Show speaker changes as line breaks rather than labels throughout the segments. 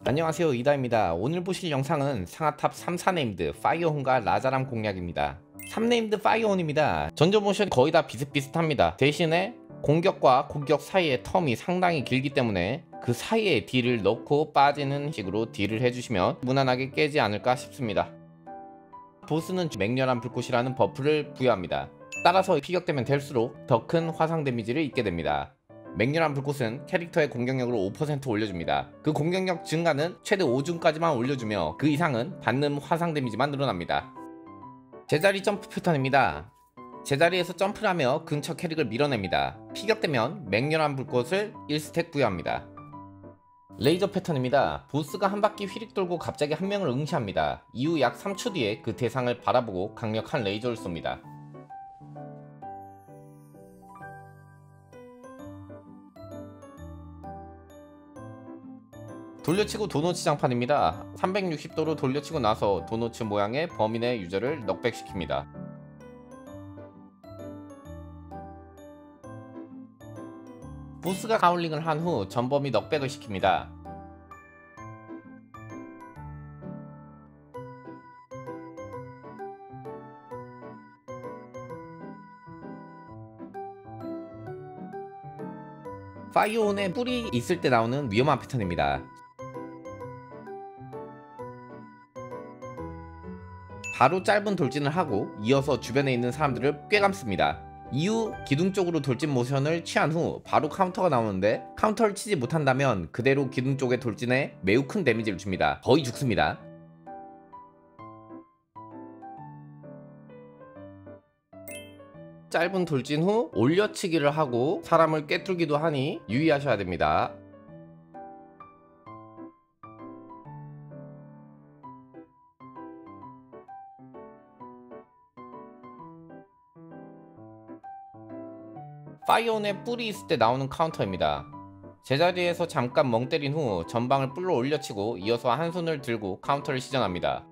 안녕하세요, 이다입니다. 오늘 보실 영상은 상하탑 3사 네임드 파이어혼과 라자람 공략입니다. 3 네임드 파이어혼입니다. 전조 모션이 거의 다 비슷비슷합니다. 대신에 공격과 공격 사이의 텀이 상당히 길기 때문에 그 사이에 딜을 넣고 빠지는 식으로 딜을 해주시면 무난하게 깨지 않을까 싶습니다. 보스는 맹렬한 불꽃이라는 버프를 부여합니다. 따라서 피격되면 될수록 더 큰 화상 데미지를 입게 됩니다. 맹렬한 불꽃은 캐릭터의 공격력을 5% 올려줍니다. 그 공격력 증가는 최대 5줌까지만 올려주며 그 이상은 받는 화상 데미지만 늘어납니다. 제자리 점프 패턴입니다. 제자리에서 점프를 하며 근처 캐릭을 밀어냅니다. 피격되면 맹렬한 불꽃을 1스택 부여합니다. 레이저 패턴입니다. 보스가 한 바퀴 휘릭 돌고 갑자기 한 명을 응시합니다. 이후 약 3초 뒤에 그 대상을 바라보고 강력한 레이저를 쏩니다. 돌려치고 도너츠 장판입니다. 360도로 돌려치고 나서 도너츠 모양의 범인의 유저를 넉백시킵니다. 보스가 가울링을 한 후 전범이 넉백을 시킵니다. 파이어온에 뿔이 있을 때 나오는 위험한 패턴입니다. 바로 짧은 돌진을 하고 이어서 주변에 있는 사람들을 꿰감습니다. 이후 기둥 쪽으로 돌진 모션을 취한 후 바로 카운터가 나오는데 카운터를 치지 못한다면 그대로 기둥 쪽의 돌진에 매우 큰 데미지를 줍니다. 거의 죽습니다. 짧은 돌진 후 올려치기를 하고 사람을 꿰뚫기도 하니 유의하셔야 됩니다. 파이어온에 뿔이 있을 때 나오는 카운터입니다. 제자리에서 잠깐 멍 때린 후 전방을 뿔로 올려치고 이어서 한 손을 들고 카운터를 시전합니다.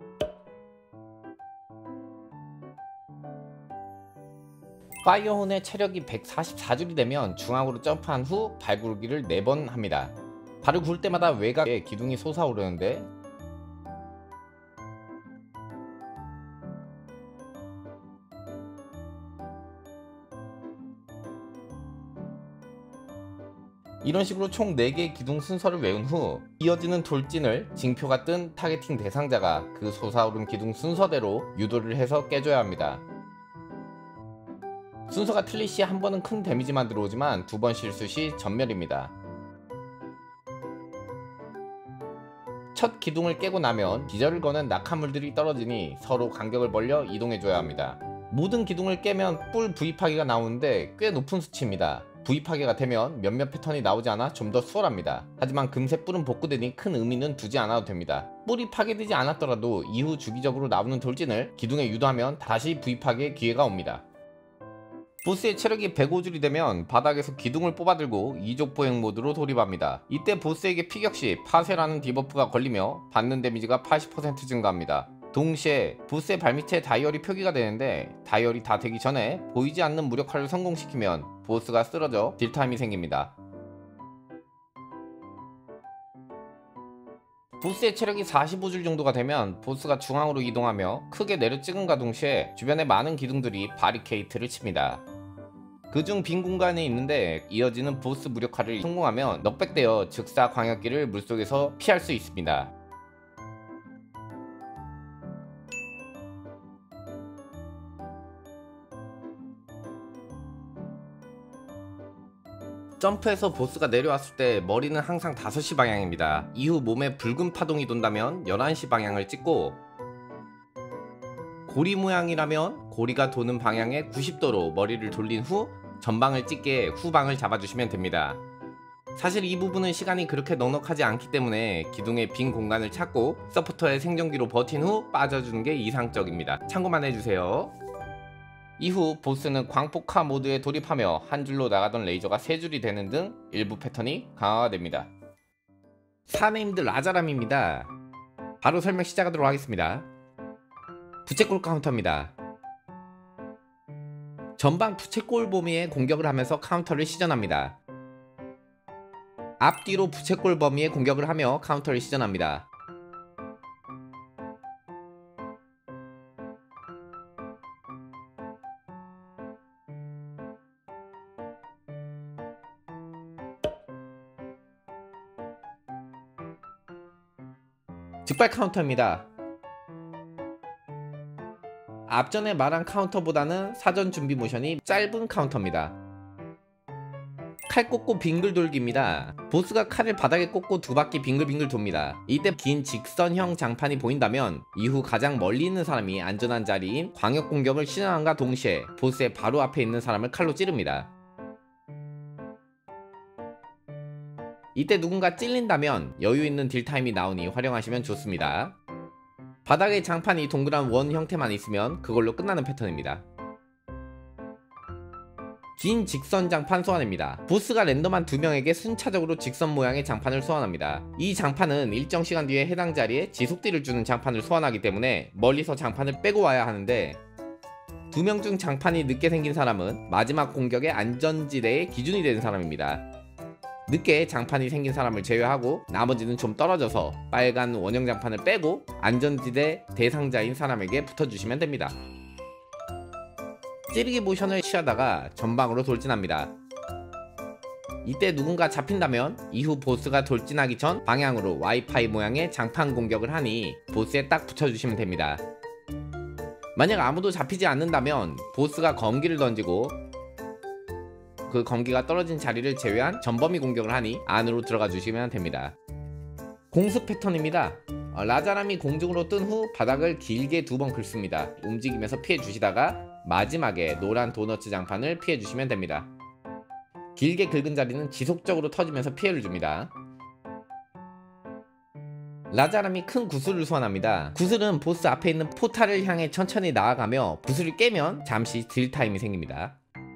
파이어혼의 체력이 144줄이 되면 중앙으로 점프한 후 발구르기를 4번 합니다. 발을 굴 때마다 외곽에 기둥이 솟아오르는데 이런 식으로 총 4개의 기둥 순서를 외운 후 이어지는 돌진을 징표가 뜬 타겟팅 대상자가 그 솟아오른 기둥 순서대로 유도를 해서 깨줘야 합니다. 순서가 틀릴 시 한 번은 큰 데미지만 들어오지만 2번 실수 시 전멸입니다. 첫 기둥을 깨고 나면 기절을 거는 낙하물들이 떨어지니 서로 간격을 벌려 이동해줘야 합니다. 모든 기둥을 깨면 뿔 부입하기가 나오는데 꽤 높은 수치입니다. 부입하기가 되면 몇몇 패턴이 나오지 않아 좀 더 수월합니다. 하지만 금세 뿔은 복구되니 큰 의미는 두지 않아도 됩니다. 뿔이 파괴되지 않았더라도 이후 주기적으로 나오는 돌진을 기둥에 유도하면 다시 부입하기의 기회가 옵니다. 보스의 체력이 105줄이 되면 바닥에서 기둥을 뽑아들고 이족 보행 모드로 돌입합니다. 이때 보스에게 피격 시 파쇄라는 디버프가 걸리며 받는 데미지가 80% 증가합니다. 동시에 보스의 발밑에 다이어리 표기가 되는데 다이어리 다 되기 전에 보이지 않는 무력화를 성공시키면 보스가 쓰러져 딜타임이 생깁니다. 보스의 체력이 45줄 정도가 되면 보스가 중앙으로 이동하며 크게 내려 찍음과 동시에 주변에 많은 기둥들이 바리케이트를 칩니다. 그중 빈 공간에 있는데 이어지는 보스 무력화를 성공하면 넉백되어 즉사 광역기를 물속에서 피할 수 있습니다. 점프해서 보스가 내려왔을 때 머리는 항상 5시 방향입니다. 이후 몸에 붉은 파동이 돈다면 11시 방향을 찍고 고리 모양이라면 고리가 도는 방향에 90도로 머리를 돌린 후 전방을 찍게 후방을 잡아주시면 됩니다. 사실 이 부분은 시간이 그렇게 넉넉하지 않기 때문에 기둥의 빈 공간을 찾고 서포터의 생존기로 버틴 후 빠져주는 게 이상적입니다. 참고만 해주세요. 이후 보스는 광폭화 모드에 돌입하며 한 줄로 나가던 레이저가 3줄이 되는 등 일부 패턴이 강화가 됩니다. 4 네임드 라자람입니다. 바로 설명 시작하도록 하겠습니다. 부채꼴 카운터입니다. 전방 부채꼴 범위에 공격을 하면서 카운터를 시전합니다. 앞뒤로 부채꼴 범위의 공격을 하며 카운터를 시전합니다. 즉발 카운터입니다. 앞전에 말한 카운터보다는 사전 준비 모션이 짧은 카운터입니다. 칼 꽂고 빙글 돌기입니다. 보스가 칼을 바닥에 꽂고 두 바퀴 빙글빙글 돕니다. 이때 긴 직선형 장판이 보인다면 이후 가장 멀리 있는 사람이 안전한 자리인 광역 공격을 시전함과 동시에 보스의 바로 앞에 있는 사람을 칼로 찌릅니다. 이때 누군가 찔린다면 여유 있는 딜타임이 나오니 활용하시면 좋습니다. 바닥에 장판이 동그란 원 형태만 있으면 그걸로 끝나는 패턴입니다. 긴 직선 장판 소환입니다. 보스가 랜덤한 2명에게 순차적으로 직선 모양의 장판을 소환합니다. 이 장판은 일정 시간 뒤에 해당 자리에 지속딜을 주는 장판을 소환하기 때문에 멀리서 장판을 빼고 와야 하는데 2명 중 장판이 늦게 생긴 사람은 마지막 공격의 안전지대의 기준이 되는 사람입니다. 늦게 장판이 생긴 사람을 제외하고 나머지는 좀 떨어져서 빨간 원형 장판을 빼고 안전지대 대상자인 사람에게 붙어주시면 됩니다. 찌르기 모션을 취하다가 전방으로 돌진합니다. 이때 누군가 잡힌다면 이후 보스가 돌진하기 전 방향으로 와이파이 모양의 장판 공격을 하니 보스에 딱 붙여주시면 됩니다. 만약 아무도 잡히지 않는다면 보스가 검기를 던지고 그 검기가 떨어진 자리를 제외한 전범위 공격을 하니 안으로 들어가 주시면 됩니다. 공습 패턴입니다. 라자람이 공중으로 뜬 후 바닥을 길게 2번 긁습니다. 움직이면서 피해 주시다가 마지막에 노란 도너츠 장판을 피해 주시면 됩니다. 길게 긁은 자리는 지속적으로 터지면서 피해를 줍니다. 라자람이 큰 구슬을 소환합니다. 구슬은 보스 앞에 있는 포탈을 향해 천천히 나아가며 구슬을 깨면 잠시 딜타임이 생깁니다.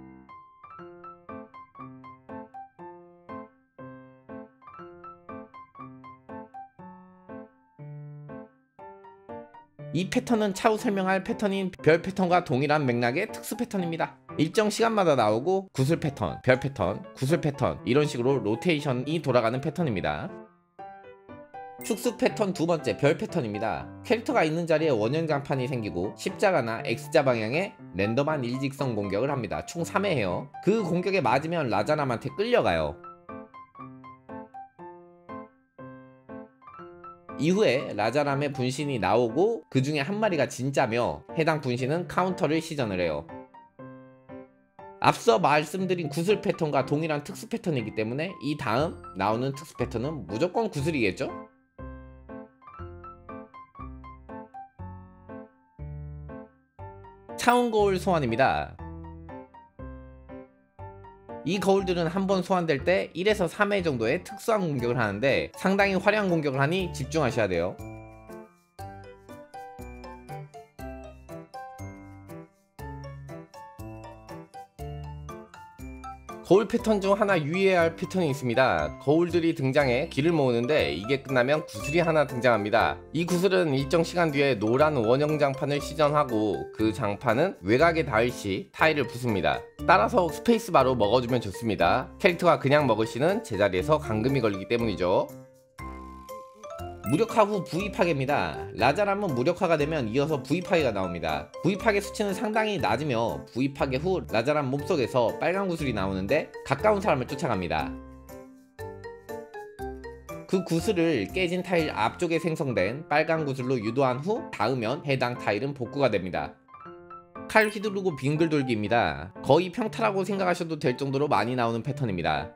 이 패턴은 차후 설명할 패턴인 별 패턴과 동일한 맥락의 특수 패턴입니다. 일정 시간마다 나오고 구슬 패턴, 별 패턴, 구슬 패턴 이런 식으로 로테이션이 돌아가는 패턴입니다. 축수 패턴 두 번째 별 패턴입니다. 캐릭터가 있는 자리에 원형 장판이 생기고 십자가나 X자 방향의 랜덤한 일직선 공격을 합니다. 총 3회 해요. 그 공격에 맞으면 라자람한테 끌려가요. 이후에 라자람의 분신이 나오고 그 중에 한 마리가 진짜며 해당 분신은 카운터를 시전을 해요. 앞서 말씀드린 구슬 패턴과 동일한 특수 패턴이기 때문에 이 다음 나오는 특수 패턴은 무조건 구슬이겠죠? 차운 거울 소환입니다. 이 거울들은 한번 소환될 때 1에서 3회 정도의 특수한 공격을 하는데 상당히 화려한 공격을 하니 집중하셔야 돼요. 거울 패턴 중 하나 유의해야 할 패턴이 있습니다. 거울들이 등장해 길을 모으는데 이게 끝나면 구슬이 하나 등장합니다. 이 구슬은 일정 시간 뒤에 노란 원형 장판을 시전하고 그 장판은 외곽에 닿을 시 타일을 부숩니다. 따라서 스페이스바로 먹어주면 좋습니다. 캐릭터가 그냥 먹을 시는 제자리에서 감금이 걸리기 때문이죠. 무력화 후 V파괴입니다. 라자람은 무력화가 되면 이어서 V파괴가 나옵니다. V파괴 수치는 상당히 낮으며 V파괴 후 라자람 몸속에서 빨간 구슬이 나오는데 가까운 사람을 쫓아갑니다. 그 구슬을 깨진 타일 앞쪽에 생성된 빨간 구슬로 유도한 후 닿으면 해당 타일은 복구가 됩니다. 칼 휘두르고 빙글 돌기입니다. 거의 평타라고 생각하셔도 될 정도로 많이 나오는 패턴입니다.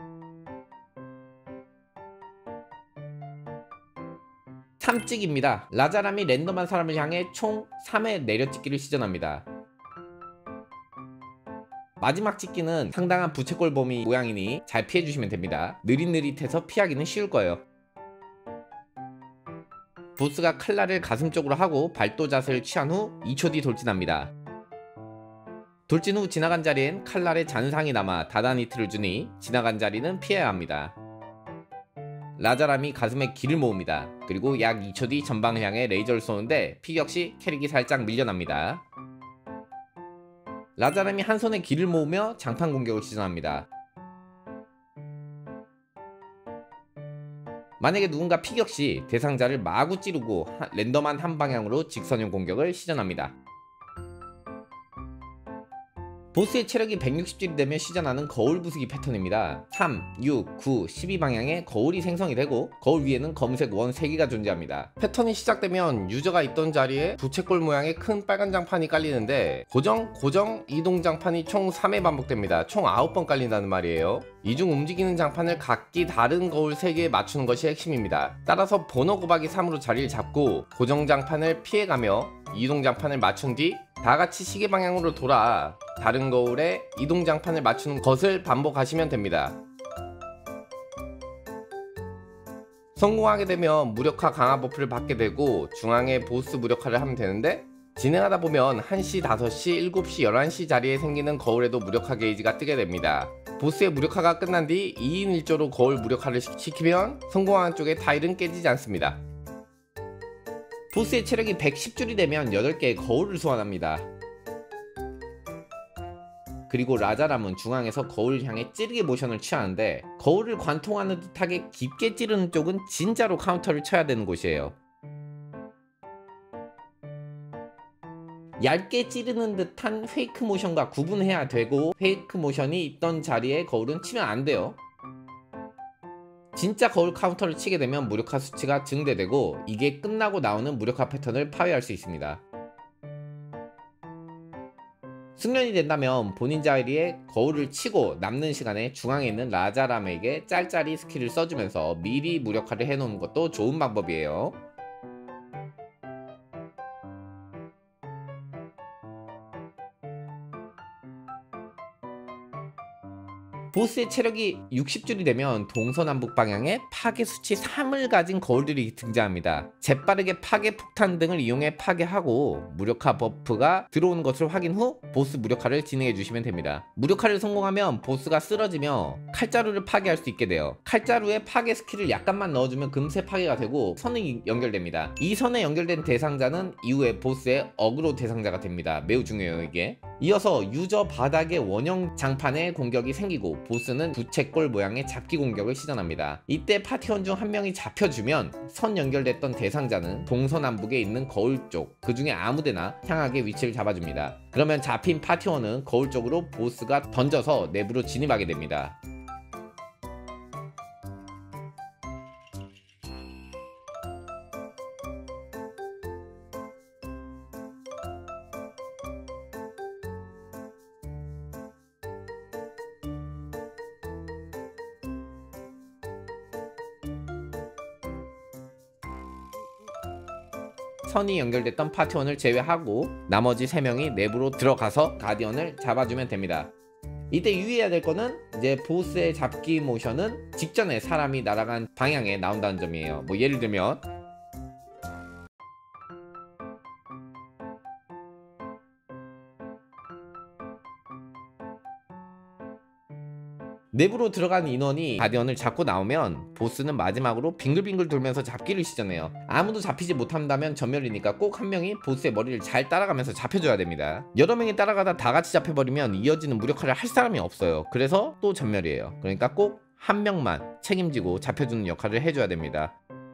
삼찍입니다. 라자람이 랜덤한 사람을 향해 총 3회 내려찍기를 시전합니다. 마지막 찍기는 상당한 부채꼴 범위 모양이니 잘 피해주시면 됩니다. 느릿느릿해서 피하기는 쉬울 거예요. 보스가 칼날을 가슴 쪽으로 하고 발도 자세를 취한 후 2초 뒤 돌진합니다. 돌진 후 지나간 자리엔 칼날에 잔상이 남아 다단 히트를 주니 지나간 자리는 피해야 합니다. 라자람이 가슴에 기를 모읍니다. 그리고 약 2초 뒤 전방을 향해 레이저를 쏘는데 피 역시 캐릭이 살짝 밀려납니다. 라자람이 한 손에 기를 모으며 장판 공격을 시전합니다. 만약에 누군가 피격 시 대상자를 마구 찌르고 랜덤한 한 방향으로 직선형 공격을 시전합니다. 보스의 체력이 160줄이 되면 시전하는 거울 부수기 패턴입니다. 3, 6, 9, 12 방향에 거울이 생성이 되고 거울 위에는 검은색 원 3개가 존재합니다. 패턴이 시작되면 유저가 있던 자리에 부채꼴 모양의 큰 빨간 장판이 깔리는데 고정, 이동 장판이 총 3회 반복됩니다. 총 9번 깔린다는 말이에요. 이 중 움직이는 장판을 각기 다른 거울 3개에 맞추는 것이 핵심입니다. 따라서 번호 곱하기 3으로 자리를 잡고 고정 장판을 피해가며 이동 장판을 맞춘 뒤 다같이 시계 방향으로 돌아 다른 거울에 이동 장판을 맞추는 것을 반복하시면 됩니다. 성공하게 되면 무력화 강화 버프를 받게 되고 중앙에 보스 무력화를 하면 되는데, 진행하다 보면 1시, 5시, 7시, 11시 자리에 생기는 거울에도 무력화 게이지가 뜨게 됩니다. 보스의 무력화가 끝난 뒤 2인 1조로 거울 무력화를 시키면 성공한 쪽의 타일은 깨지지 않습니다. 보스의 체력이 110줄이 되면 8개의 거울을 소환합니다. 그리고 라자람은 중앙에서 거울을 향해 찌르기 모션을 취하는데, 거울을 관통하는 듯하게 깊게 찌르는 쪽은 진짜로 카운터를 쳐야 되는 곳이에요. 얇게 찌르는 듯한 페이크 모션과 구분해야 되고, 페이크 모션이 있던 자리에 거울은 치면 안 돼요. 진짜 거울 카운터를 치게 되면 무력화 수치가 증대되고, 이게 끝나고 나오는 무력화 패턴을 파괴할 수 있습니다. 숙련이 된다면 본인 자리에 거울을 치고 남는 시간에 중앙에 있는 라자람에게 짤짤이 스킬을 써주면서 미리 무력화를 해놓는 것도 좋은 방법이에요. 보스의 체력이 60줄이 되면 동서남북 방향에 파괴 수치 3을 가진 거울들이 등장합니다. 재빠르게 파괴 폭탄 등을 이용해 파괴하고 무력화 버프가 들어오는 것을 확인 후 보스 무력화를 진행해 주시면 됩니다. 무력화를 성공하면 보스가 쓰러지며 칼자루를 파괴할 수 있게 돼요. 칼자루에 파괴 스킬을 약간만 넣어주면 금세 파괴가 되고 선이 연결됩니다. 이 선에 연결된 대상자는 이후에 보스의 어그로 대상자가 됩니다. 매우 중요해요, 이게. 이어서 유저 바닥에 원형 장판의 공격이 생기고 보스는 부채꼴 모양의 잡기 공격을 시전합니다. 이때 파티원 중 한 명이 잡혀주면 선 연결됐던 대상자는 동서남북에 있는 거울 쪽, 그 중에 아무데나 향하게 위치를 잡아줍니다. 그러면 잡힌 파티원은 거울 쪽으로 보스가 던져서 내부로 진입하게 됩니다. 선이 연결됐던 파티원을 제외하고 나머지 3명이 내부로 들어가서 가디언을 잡아주면 됩니다. 이때 유의해야 될 거는 이제 보스의 잡기 모션은 직전에 사람이 날아간 방향에 나온다는 점이에요. 뭐 예를 들면 내부로 들어간 인원이 가디언을 잡고 나오면 보스는 마지막으로 빙글빙글 돌면서 잡기를 시전해요. 아무도 잡히지 못한다면 전멸이니까 꼭 한 명이 보스의 머리를 잘 따라가면서 잡혀줘야 됩니다. 여러 명이 따라가다 다 같이 잡혀버리면 이어지는 무력화를 할 사람이 없어요. 그래서 또 전멸이에요. 그러니까 꼭 한 명만 책임지고 잡혀주는 역할을 해줘야 됩니다.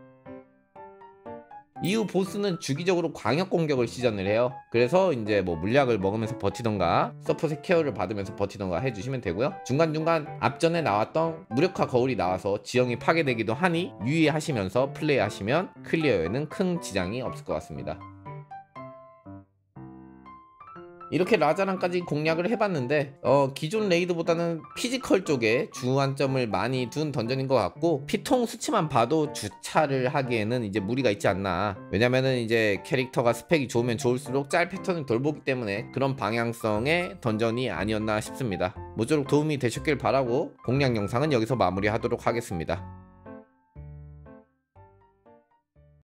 이후 보스는 주기적으로 광역 공격을 시전을 해요. 그래서 이제 뭐 물약을 먹으면서 버티던가 서폿의 케어를 받으면서 버티던가 해주시면 되고요. 중간중간 앞전에 나왔던 무력화 거울이 나와서 지형이 파괴되기도 하니 유의하시면서 플레이하시면 클리어에는 큰 지장이 없을 것 같습니다. 이렇게 라자랑까지 공략을 해봤는데 기존 레이드보다는 피지컬 쪽에 주안점을 많이 둔 던전인 것 같고, 피통 수치만 봐도 주차를 하기에는 이제 무리가 있지 않나. 왜냐면은 이제 캐릭터가 스펙이 좋으면 좋을수록 짤 패턴을 덜 보기 때문에 그런 방향성의 던전이 아니었나 싶습니다. 모쪼록 도움이 되셨길 바라고 공략 영상은 여기서 마무리하도록 하겠습니다.